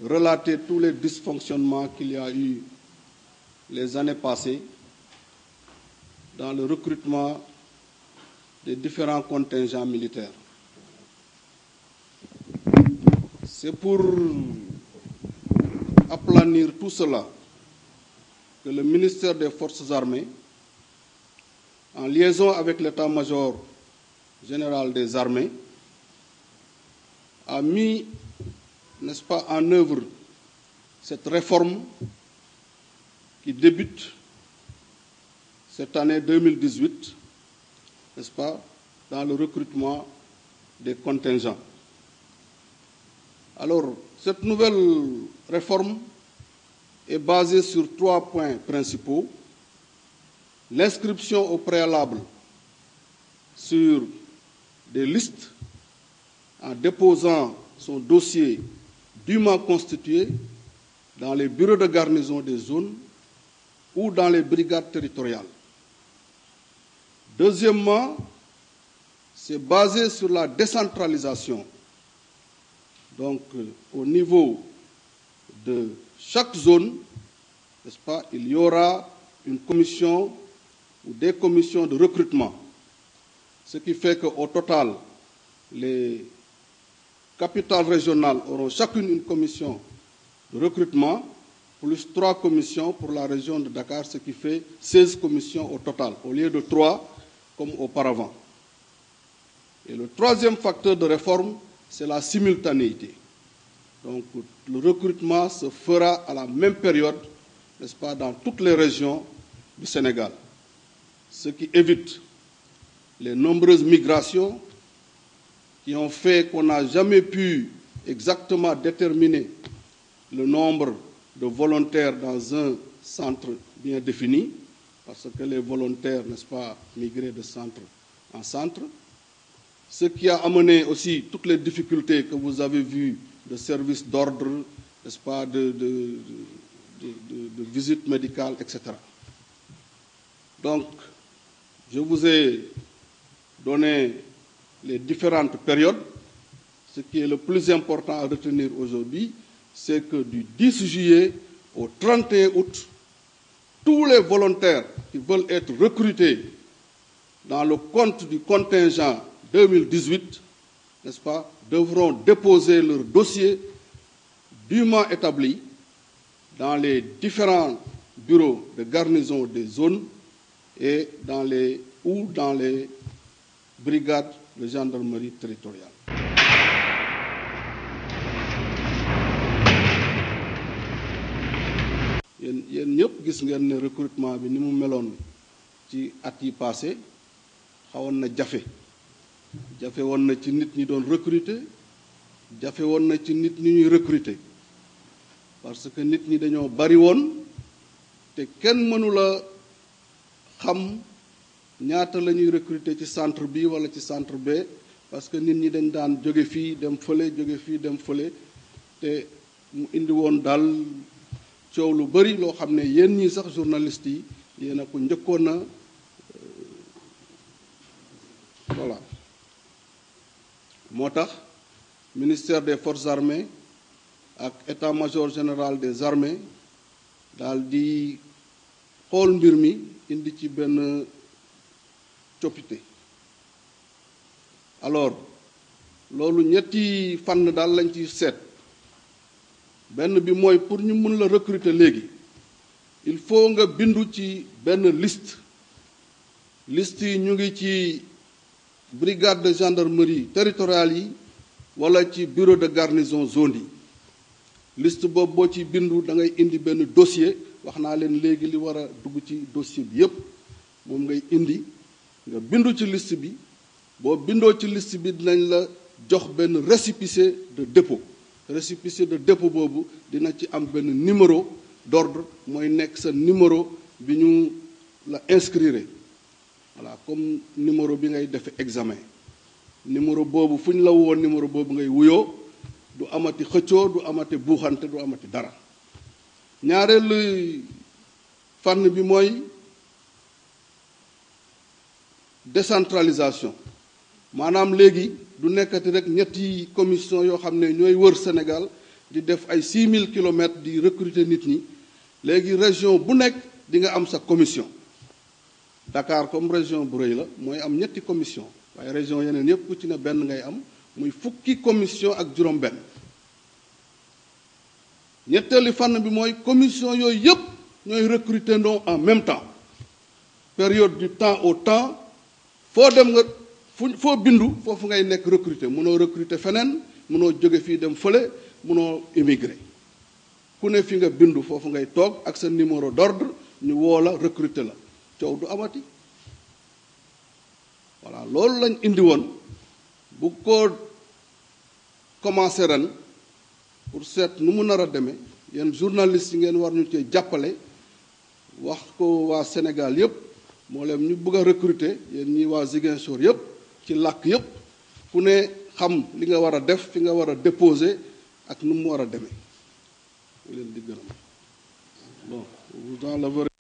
relater tous les dysfonctionnements qu'il y a eu les années passées dans le recrutement des différents contingents militaires. C'est pour aplanir tout cela que le ministère des Forces armées, en liaison avec l'état-major général des armées, a mis, n'est-ce pas, en œuvre cette réforme qui débute cette année 2018, n'est-ce pas, dans le recrutement des contingents. Alors, cette nouvelle réforme est basée sur 3 points principaux. L'inscription au préalable sur des listes en déposant son dossier dûment constitué dans les bureaux de garnison des zones ou dans les brigades territoriales. Deuxièmement, c'est basé sur la décentralisation. Donc, au niveau de chaque zone, n'est-ce pas, il y aura une commission ou des commissions de recrutement. Ce qui fait qu'au total, les capitales régionales auront chacune une commission de recrutement, plus 3 commissions pour la région de Dakar, ce qui fait 16 commissions au total, au lieu de 3 comme auparavant. Et le troisième facteur de réforme, c'est la simultanéité. Donc, le recrutement se fera à la même période, n'est-ce pas, dans toutes les régions du Sénégal. Ce qui évite les nombreuses migrations qui ont fait qu'on n'a jamais pu exactement déterminer le nombre de volontaires dans un centre bien défini, parce que les volontaires, n'est-ce pas, migraient de centre en centre. Ce qui a amené aussi toutes les difficultés que vous avez vues de services d'ordre, n'est-ce pas, de visites médicales, etc. Donc, je vous ai donné les différentes périodes. Ce qui est le plus important à retenir aujourd'hui, c'est que du 10 juillet au 31 août, tous les volontaires qui veulent être recrutés dans le compte du contingent 2018, n'est-ce pas, devront déposer leur dossier dûment établi dans les différents bureaux de garnison des zones et dans les brigades de gendarmerie territoriale. yéen ñëpp gis ngeen ne recrutement bi ni mu meloon ci at yi passé xawoon na jafe woon na ci nit ñi doon recruter, jafe woon na ci nit ñi ñuy recruter parce que nit ñi dañoo bari woon te kenn mënula xam ñaata la ñuy recruter ci centre bi wala ci centre B parce que nit ñi dañ daan jóge fii dem fële jóge fii dem fële te mu indi woon daal coow lu bari loo xam ne yéen ñi sax journalistes yi yéen a ko njëkkoon na voilà moo tax ministère des forces armées ak état-major général des armées daal di xool mbir mi indi ci benn coppite. Alors loolu ñetti fànn daal lañ ci seet. benn bi mooy pour ñu mën la recruter léegi il faut nga bindu ci benn liste yi ñu ngi ci brigade de gendarmerie territoriale yi wala ci bureau de garnison zone yi liste boobu boo ci bindu da ngay indi benn dossier wax naa leen léegi li war a dugg ci dossier bi yépp moom ngay indi nga bindu ci liste bi boo bindoo ci liste bi dinañ la jox benn récépissé de dépôt. Récépissé de dépôt boobu dina ci am benn numéro d'ordre mooy nekk sa numéro bi ñu la inscrire voilà comme numéro bi ngay defe examen numéro boobu fu ñu la woo numéro boobu ngay wuyoo du amati xëccoo du amati buuxante du amati dara. ñaareelu fànn bi mooy décentralisation maanaam léegi du nekkati rek ñetti commission yoo xam ne ñooy wër Sénégal di def ay 6000 kilomètres di recruter nit ñi léegi région bu nekk di nga am sa commission Dakar comme région bu rëy la mooy am ñetti commission waaye région yeneen yépp ku ci ne benn ngay am muy fukki commission ak juróom-benn ñetteeli fànn bi mooy commission yooyu yépp ñooy recruter ndoo en même temps période du temps au temps foo dem nga foo bindu foofu ngay nekk recruter mënoo recruter feneen mënoo jóge fii dem fële mënoo immigré ku ne fi nga bindu foofu ngay toog ak sa numéro d'ordre ñu woo la recruter la coow du amati voilà loolu lañ indi woon bu ko commencé ren pour seet nu mu nar a demee yéen journalistes yi ngeen war ñu cee jàppale wax ko waa Sénégal yépp moo leen ñu bëgg a recruter yéen ñi waa Ziguinchor yépp ci làkk yépp ku ne xam li nga war a def fi nga war a déposer ak nu mu war a demee leen di gërëm bon vous enlèverez